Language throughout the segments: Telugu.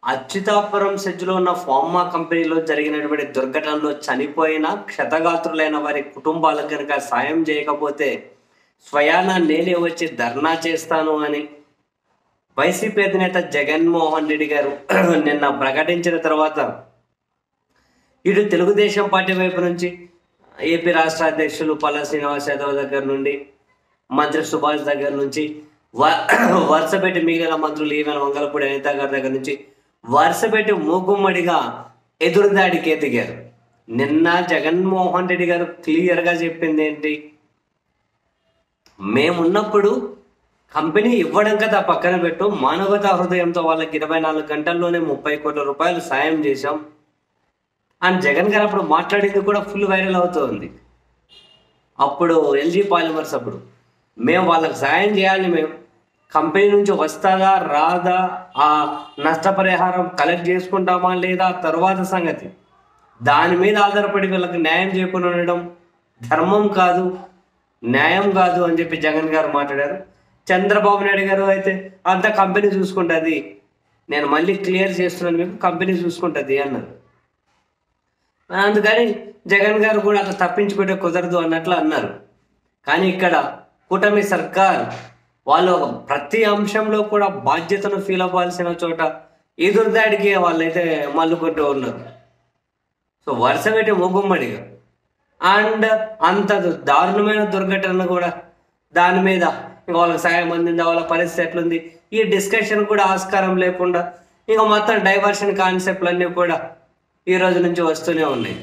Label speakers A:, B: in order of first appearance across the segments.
A: అచ్యుతాపురం సెజ్లో ఉన్న ఫార్మా కంపెనీలో జరిగినటువంటి దుర్ఘటనలో చనిపోయిన క్షతగాత్రులైన వారి కుటుంబాలకు కనుక సాయం చేయకపోతే స్వయాన నేనే వచ్చి ధర్నా చేస్తాను అని వైసీపీ అధినేత జగన్మోహన్ రెడ్డి గారు నిన్న ప్రకటించిన తర్వాత ఇటు తెలుగుదేశం పార్టీ వైపు నుంచి ఏపీ రాష్ట్ర అధ్యక్షులు పల్లా శ్రీనివాస్ యాదవ్ దగ్గర నుండి మంత్రి సుభాష్ దగ్గర నుంచి వరుసపెట్టి మిగిలిన మంత్రులు ఈవెన్ వంగలపూడి అనిత గారి దగ్గర నుంచి వరుసపెట్టి మూకుమ్మడిగా ఎదురుదాడికి దిగారు. నిన్న జగన్మోహన్ రెడ్డి గారు క్లియర్గా చెప్పింది ఏంటి, మేమున్నప్పుడు కంపెనీ ఇవ్వడం కదా పక్కన పెట్టు, మానవతా హృదయంతో వాళ్ళకి 24 గంటల్లోనే 30 కోట్ల రూపాయలు సాయం చేశాం అని జగన్ గారు అప్పుడు మాట్లాడింది కూడా ఫుల్ వైరల్ అవుతుంది. అప్పుడు ఎల్జీ పాలిమర్స్ అప్పుడు మేము వాళ్ళకి సాయం చేయాలి, మేము కంపెనీ నుంచి వస్తుందా రాదా, ఆ నష్టపరిహారం కలెక్ట్ చేసుకుంటామా లేదా తర్వాత సంగతి, దాని మీద ఆధారపడి వీళ్ళకి న్యాయం చేయకుండా ఉండడం ధర్మం కాదు, న్యాయం కాదు అని చెప్పి జగన్ గారు మాట్లాడారు. చంద్రబాబు నాయుడు గారు అయితే అంతా కంపెనీ చూసుకుంటుంది, నేను మళ్ళీ క్లియర్ చేస్తున్నాను మీకు, కంపెనీ చూసుకుంటుంది అన్నారు. అందుకని జగన్ గారు కూడా అట్లా తప్పించుకుంటే కుదరదు అన్నట్లు అన్నారు. కానీ ఇక్కడ కూటమి సర్కార్ వాళ్ళు ప్రతి అంశంలో కూడా బాధ్యతను ఫీల్ అవ్వాల్సిన చోట ఎదురుదాడికి వాళ్ళైతే మల్లుకుంటూ ఉన్నారు. సో వరుస పెట్టి మూగుమ్మడిగా అండ్ అంత దారుణమైన దుర్ఘటన కూడా దాని మీద ఇంకా వాళ్ళకి సాయం అందిందా, వాళ్ళ పరిస్థితి ఎట్లుంది, ఈ డిస్కషన్ కూడా ఆస్కారం లేకుండా ఇంకా మొత్తం డైవర్షన్ కాన్సెప్ట్లు అన్నీ కూడా ఈ రోజు నుంచి వస్తూనే ఉన్నాయి.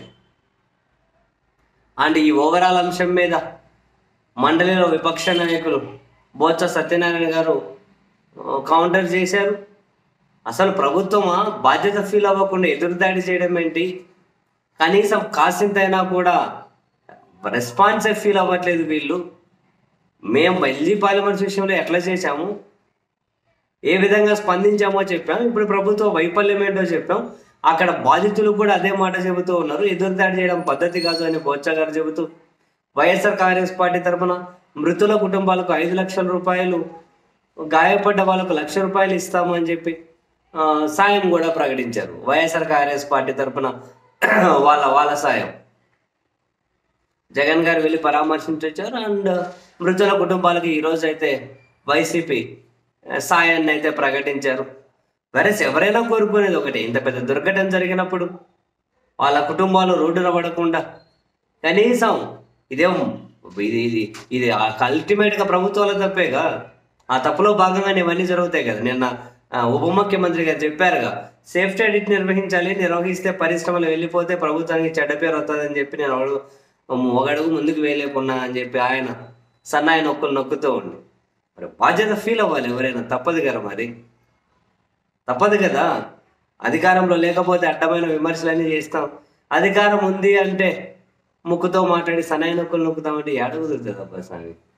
A: అండ్ ఈ ఓవరాల్ అంశం మీద మండలిలో విపక్ష నాయకులు బొత్స సత్యనారాయణ గారు కౌంటర్ చేశారు. అసలు ప్రభుత్వమా బాధ్యత ఫీల్ అవ్వకుండా ఎదురుదాడి చేయడం ఏంటి, కనీసం కాసింతైనా కూడా రెస్పాన్సే ఫీల్ అవ్వట్లేదు వీళ్ళు. మేము ఎల్జీ పాలిమర్స్ విషయంలో ఎట్లా చేశాము, ఏ విధంగా స్పందించామో చెప్పాం, ఇప్పుడు ప్రభుత్వ వైఫల్యం ఏంటో చెప్పాం, అక్కడ బాధితులు కూడా అదే మాట చెబుతూ ఉన్నారు. ఎదురుదాడి చేయడం పద్ధతి కాదు అని బొత్స గారు చెబుతూ వైఎస్ఆర్ కాంగ్రెస్ పార్టీ తరఫున మృతుల కుటుంబాలకు 5 లక్షల రూపాయలు, గాయపడ్డ వాళ్ళకు 1 లక్ష రూపాయలు ఇస్తామని చెప్పి సాయం కూడా ప్రకటించారు. వైఎస్ఆర్ కాంగ్రెస్ పార్టీ తరఫున వాళ్ళ సాయం జగన్ గారు వెళ్ళి పరామర్శించొచ్చారు. అండ్ మృతుల కుటుంబాలకు ఈరోజు అయితే వైసీపీ సాయాన్ని అయితే ప్రకటించారు. వెరస్ ఎవరైనా కోరుకునేది ఒకటి, ఇంత పెద్ద దుర్ఘటన జరిగినప్పుడు వాళ్ళ కుటుంబాలు రోడ్డున పడకుండా కనీసం ఇది అల్టిమేట్గా ప్రభుత్వాల తప్పేగా, ఆ తప్పులో భాగంగానే ఇవన్నీ జరుగుతాయి కదా. నిన్న ఉప ముఖ్యమంత్రి గారు చెప్పారుగా, సేఫ్టీ ఆడిట్ నిర్వహిస్తే పరిశ్రమలు వెళ్ళిపోతే ప్రభుత్వానికి చెడ్డ పేరు వస్తుందని చెప్పి నేను ఒక అడుగు ముందుకు వేయలేకున్నా అని చెప్పి ఆయన సన్నాయి నొక్కుతూ ఉండి, మరి బాధ్యత ఫీల్ అవ్వాలి ఎవరైనా, తప్పదు కదా, మరి తప్పదు కదా. అధికారంలో లేకపోతే అడ్డమైన విమర్శలన్నీ చేస్తాం, అధికారం ఉంది అంటే ముక్కుతో మాట్లాడి సన్నాయి నొక్కుతామంటే ఏడ కుదురుతుంది అబ్బా స్వామి.